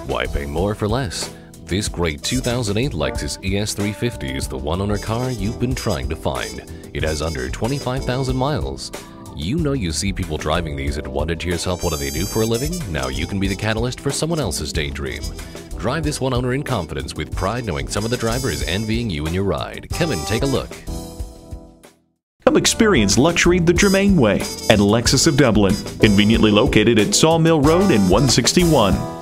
Why pay more for less? This great 2008 Lexus ES 350 is the one-owner car you've been trying to find. It has under 25,000 miles. You know you see people driving these and wonder to yourself, what do they do for a living? Now you can be the catalyst for someone else's daydream. Drive this one owner in confidence with pride, knowing some of the driver is envying you in your ride. Come and take a look. Come experience luxury the Germain way at Lexus of Dublin, conveniently located at Sawmill Road and 161.